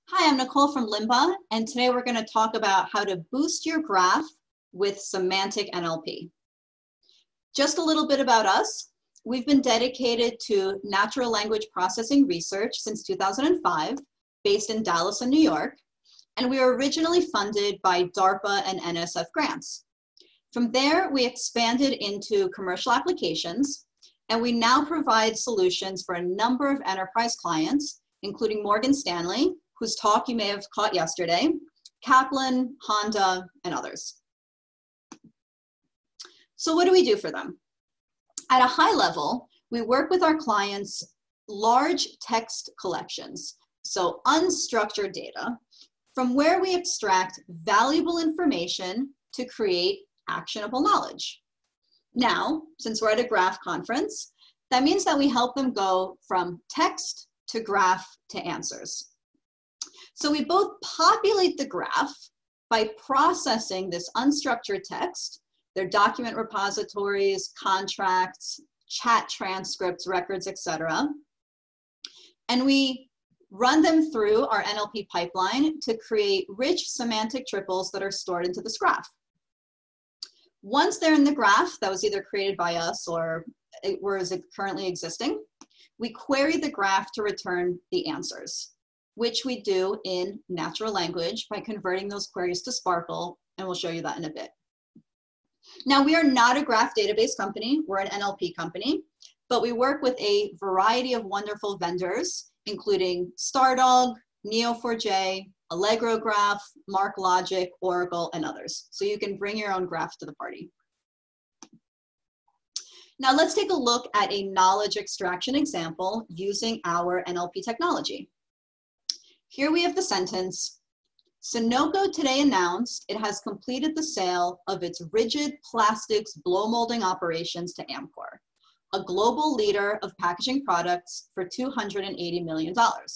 Hi, I'm Nicole from Lymba, and today we're going to talk about how to boost your graph with Semantic NLP. Just a little bit about us. We've been dedicated to natural language processing research since 2005, based in Dallas and New York, and we were originally funded by DARPA and NSF grants. From there, we expanded into commercial applications, and we now provide solutions for a number of enterprise clients, including Morgan Stanley, whose talk you may have caught yesterday, Kaplan, Honda, and others. So what do we do for them? At a high level, we work with our clients' large text collections, so unstructured data, from where we extract valuable information to create actionable knowledge. Now, since we're at a graph conference, that means that we help them go from text to graph to answers. So we both populate the graph by processing this unstructured text, their document repositories, contracts, chat transcripts, records, etc. And we run them through our NLP pipeline to create rich semantic triples that are stored into this graph. Once they're in the graph that was either created by us or is currently existing, we query the graph to return the answers, which we do in natural language by converting those queries to Sparkle, and we'll show you that in a bit. Now, we are not a graph database company, we're an NLP company, but we work with a variety of wonderful vendors, including Stardog, Neo4j, Allegro Graph, MarkLogic, Oracle, and others. So you can bring your own graph to the party. Now let's take a look at a knowledge extraction example using our NLP technology. Here we have the sentence, Sunoco today announced it has completed the sale of its rigid plastics blow molding operations to Amcor, a global leader of packaging products, for $280 million.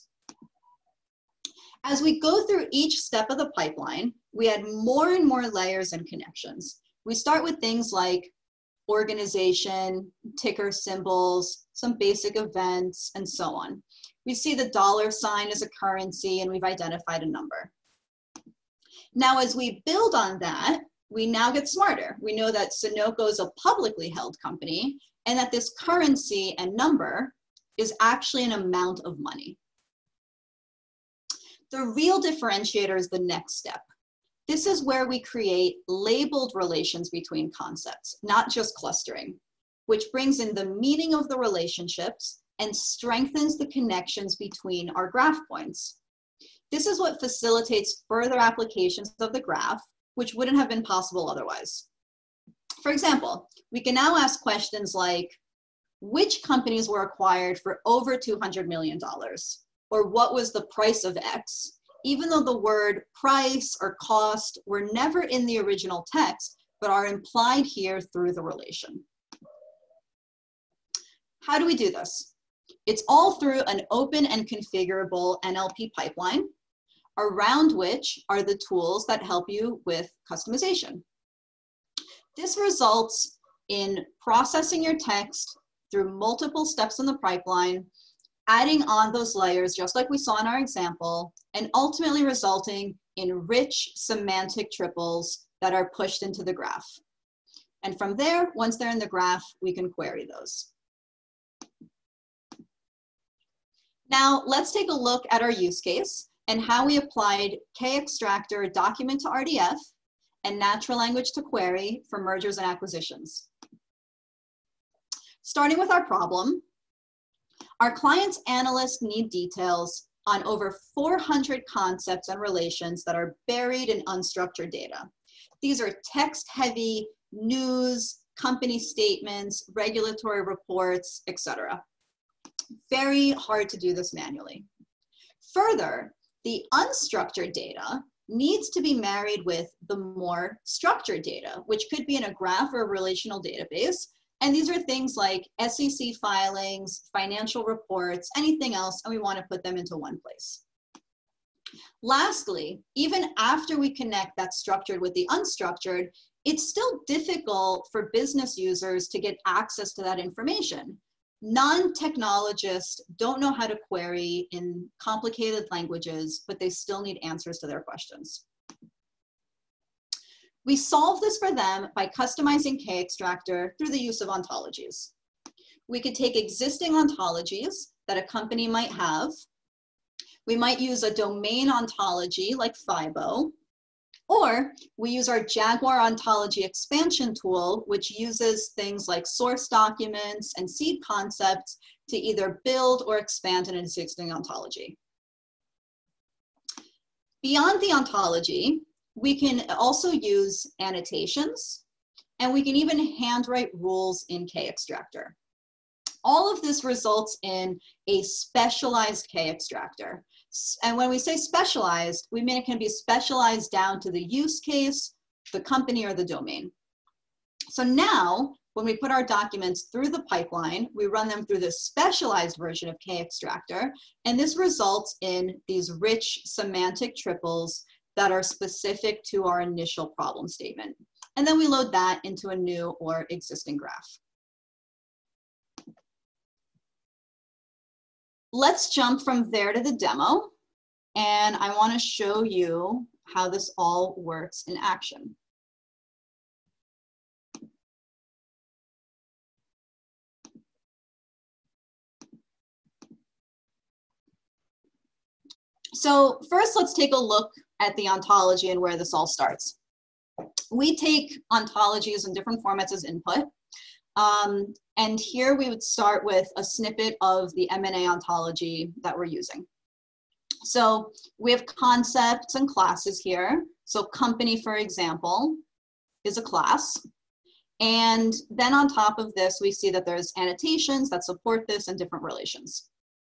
As we go through each step of the pipeline, we add more and more layers and connections. We start with things like organization, ticker symbols, some basic events, and so on. We see the dollar sign as a currency, and we've identified a number. Now, as we build on that, we now get smarter. We know that Sunoco is a publicly held company, and that this currency and number is actually an amount of money. The real differentiator is the next step. This is where we create labeled relations between concepts, not just clustering, which brings in the meaning of the relationships and strengthens the connections between our graph points. This is what facilitates further applications of the graph, which wouldn't have been possible otherwise. For example, we can now ask questions like, which companies were acquired for over $200 million? Or what was the price of X? Even though the word price or cost were never in the original text, but are implied here through the relation. How do we do this? It's all through an open and configurable NLP pipeline, around which are the tools that help you with customization. This results in processing your text through multiple steps in the pipeline, adding on those layers just like we saw in our example, and ultimately resulting in rich semantic triples that are pushed into the graph. And from there, once they're in the graph, we can query those. Now, let's take a look at our use case and how we applied K-Extractor document to RDF and natural language to query for mergers and acquisitions. Starting with our problem, our client's analysts need details on over 400 concepts and relations that are buried in unstructured data. These are text-heavy news, company statements, regulatory reports, etc. Very hard to do this manually. Further, the unstructured data needs to be married with the more structured data, which could be in a graph or a relational database. And these are things like SEC filings, financial reports, anything else, and we want to put them into one place. Lastly, even after we connect that structured with the unstructured, it's still difficult for business users to get access to that information. Non-technologists don't know how to query in complicated languages, but they still need answers to their questions. We solve this for them by customizing K-Extractor through the use of ontologies. We could take existing ontologies that a company might have. We might use a domain ontology like FIBO, or we use our Jaguar ontology expansion tool, which uses things like source documents and seed concepts to either build or expand an existing ontology. Beyond the ontology, we can also use annotations, and we can even handwrite rules in K-Extractor. All of this results in a specialized K-Extractor. And when we say specialized, we mean it can be specialized down to the use case, the company, or the domain. So now, when we put our documents through the pipeline, we run them through this specialized version of K-Extractor, and this results in these rich semantic triples that are specific to our initial problem statement. And then we load that into a new or existing graph. Let's jump from there to the demo, and I want to show you how this all works in action. So first, let's take a look at the ontology and where this all starts. We take ontologies in different formats as input. And here we would start with a snippet of the M&A ontology that we're using. So we have concepts and classes here. So company, for example, is a class. And then on top of this, we see that there's annotations that support this and different relations.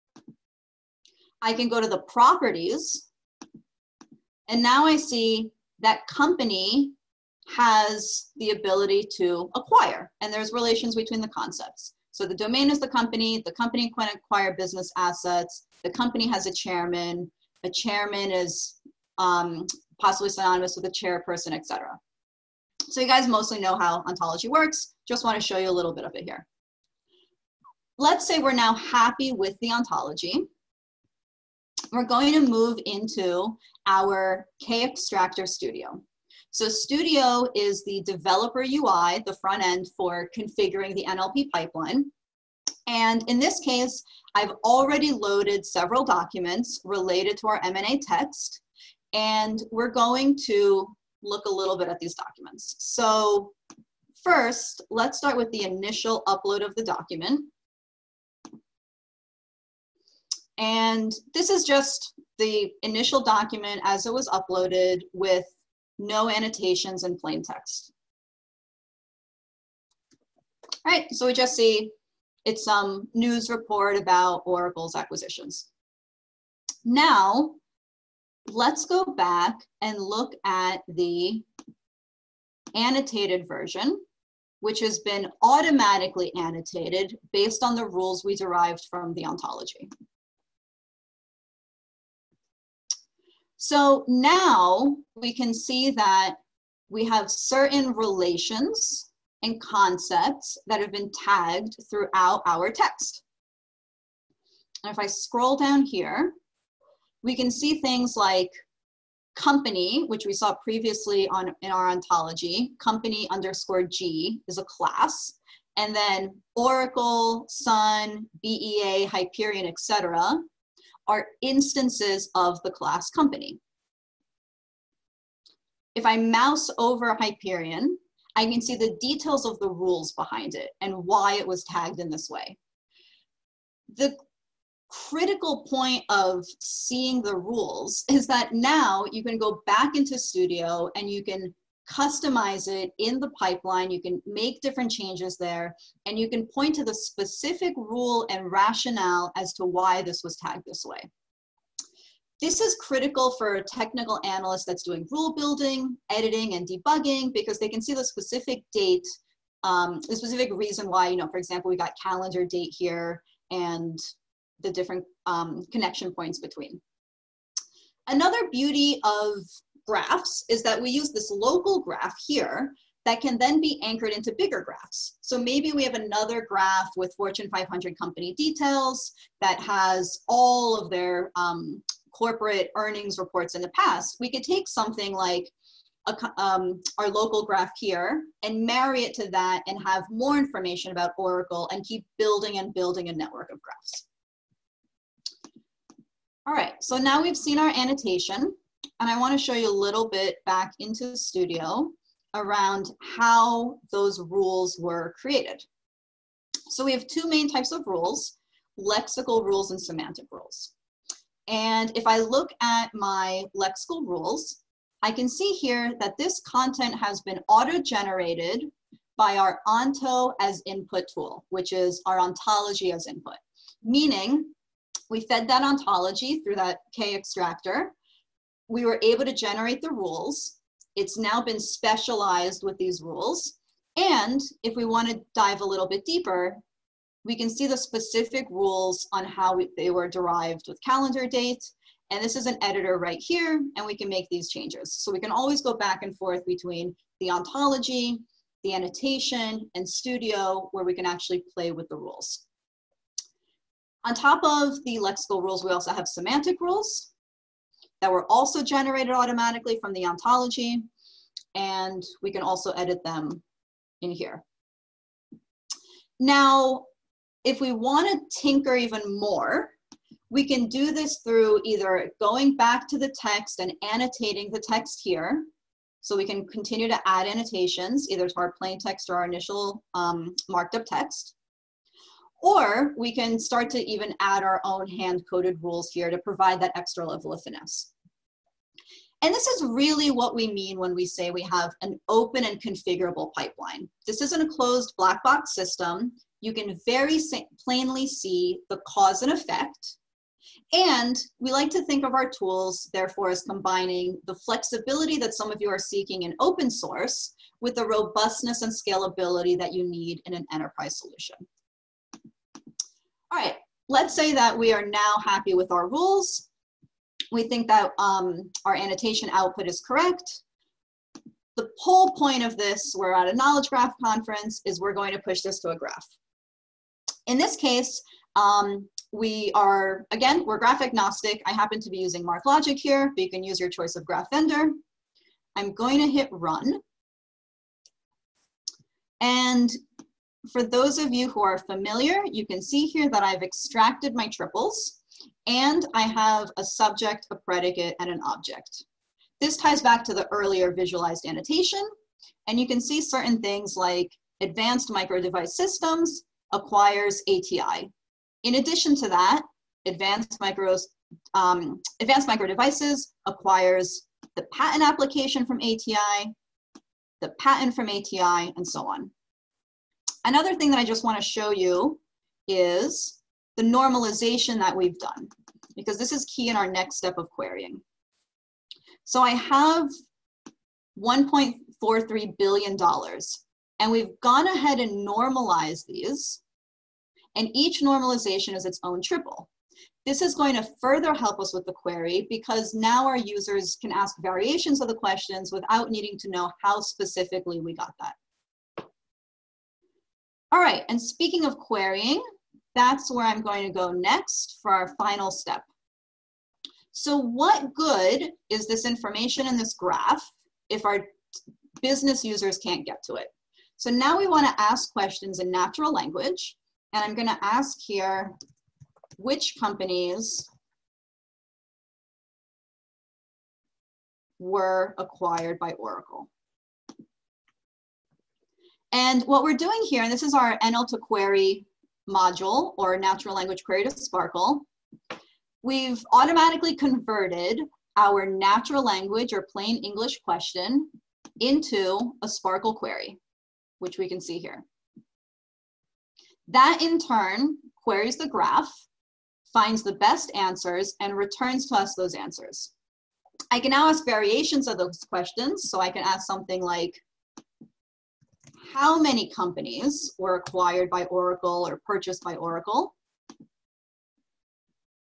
I can go to the properties, and now I see that company has the ability to acquire, and there's relations between the concepts. So the domain is the company can acquire business assets, the company has a chairman is possibly synonymous with a chairperson, etc. So you guys mostly know how ontology works, just want to show you a little bit of it here. Let's say we're now happy with the ontology. We're going to move into our K-Extractor Studio. So Studio is the developer UI, the front end for configuring the NLP pipeline. And in this case, I've already loaded several documents related to our M&A text, and we're going to look a little bit at these documents. So first, let's start with the initial upload of the document. And this is just the initial document as it was uploaded with no annotations and plain text. All right, so we just see it's some news report about Oracle's acquisitions. Now, let's go back and look at the annotated version, which has been automatically annotated based on the rules we derived from the ontology. So now we can see that we have certain relations and concepts that have been tagged throughout our text. And if I scroll down here, we can see things like company, which we saw previously in our ontology. Company _ G is a class. And then Oracle, Sun, BEA, Hyperion, etc. are instances of the class company. If I mouse over Hyperion, I can see the details of the rules behind it and why it was tagged in this way. The critical point of seeing the rules is that now you can go back into Studio and you can customize it in the pipeline, you can make different changes there, and you can point to the specific rule and rationale as to why this was tagged this way. This is critical for a technical analyst that's doing rule building, editing, and debugging, because they can see the specific date, the specific reason why, for example, we got calendar date here and the different connection points between. Another beauty of graphs is that we use this local graph here that can then be anchored into bigger graphs. So maybe we have another graph with Fortune 500 company details that has all of their corporate earnings reports in the past. We could take something like our local graph here and marry it to that and have more information about Oracle and keep building and building a network of graphs. All right, so now we've seen our annotation, and I want to show you a little bit back into Studio around how those rules were created. So we have two main types of rules, lexical rules and semantic rules. And if I look at my lexical rules, I can see here that this content has been auto-generated by our onto as input tool, which is our ontology as input. Meaning, we fed that ontology through that K extractor. We were able to generate the rules. It's now been specialized with these rules. And if we want to dive a little bit deeper, we can see the specific rules on how they were derived with calendar date. And this is an editor right here, and we can make these changes. So we can always go back and forth between the ontology, the annotation, and Studio, where we can actually play with the rules. On top of the lexical rules, we also have semantic rules that were also generated automatically from the ontology, and we can also edit them in here. Now, if we want to tinker even more, we can do this through either going back to the text and annotating the text here. So we can continue to add annotations either to our plain text or our initial marked up text. Or we can start to even add our own hand-coded rules here to provide that extra level of finesse. And this is really what we mean when we say we have an open and configurable pipeline. This isn't a closed black box system. You can very plainly see the cause and effect. And we like to think of our tools, therefore, as combining the flexibility that some of you are seeking in open source with the robustness and scalability that you need in an enterprise solution. All right, let's say that we are now happy with our rules. We think that our annotation output is correct. The whole point of this, we're at a knowledge graph conference, is we're going to push this to a graph. In this case, we're graph agnostic. I happen to be using MarkLogic here, but you can use your choice of graph vendor. I'm going to hit run. And for those of you who are familiar, you can see here that I've extracted my triples, and I have a subject, a predicate, and an object. This ties back to the earlier visualized annotation, and you can see certain things like advanced micro device systems acquires ATI. In addition to that, advanced micro devices acquires the patent application from ATI, the patent from ATI, and so on. Another thing that I just want to show you is the normalization that we've done, because this is key in our next step of querying. So I have $1.43 billion, and we've gone ahead and normalized these, and each normalization is its own triple. This is going to further help us with the query because now our users can ask variations of the questions without needing to know how specifically we got that. All right, and speaking of querying, that's where I'm going to go next for our final step. So what good is this information in this graph if our business users can't get to it? So now we want to ask questions in natural language, and I'm going to ask here, which companies were acquired by Oracle? And what we're doing here, and this is our NL to query module or natural language query to Sparkle, we've automatically converted our natural language or plain English question into a Sparkle query, which we can see here. That in turn queries the graph, finds the best answers, and returns to us those answers. I can now ask variations of those questions. So I can ask something like, how many companies were acquired by Oracle or purchased by Oracle?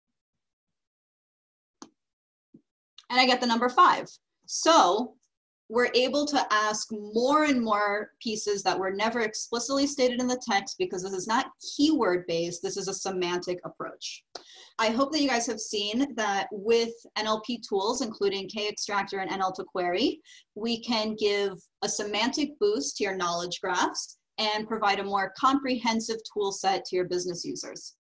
And I get the number 5. So we're able to ask more and more pieces that were never explicitly stated in the text, because this is not keyword based, this is a semantic approach. I hope that you guys have seen that with NLP tools, including K-Extractor and NL2Query, we can give a semantic boost to your knowledge graphs and provide a more comprehensive tool set to your business users.